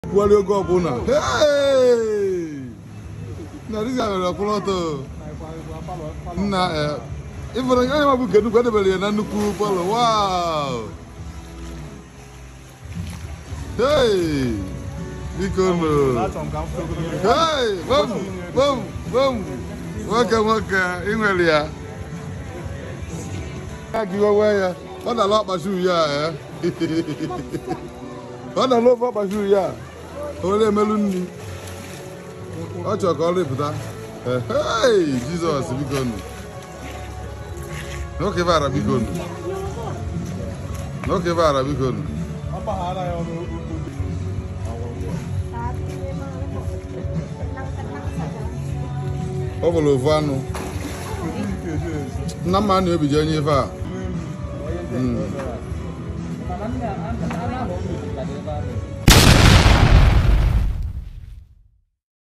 Wale go bona. Hey! Na riga na poloto. Na even ga ma bu kedu kwede bele na nuku polo. Wow! Hey! Bikono. Hey! Bom. Waka inwelia. Akiwa waya. Ona lo bashu ya Ona lo bashu ya. Ole melunni. Ocho ka ole puta. Hey, Jesus bikono. No ke vara bikono. No ke vara bikono. Apa hala ya Ovolo vano. Na manu ebi je nyi fa. Mana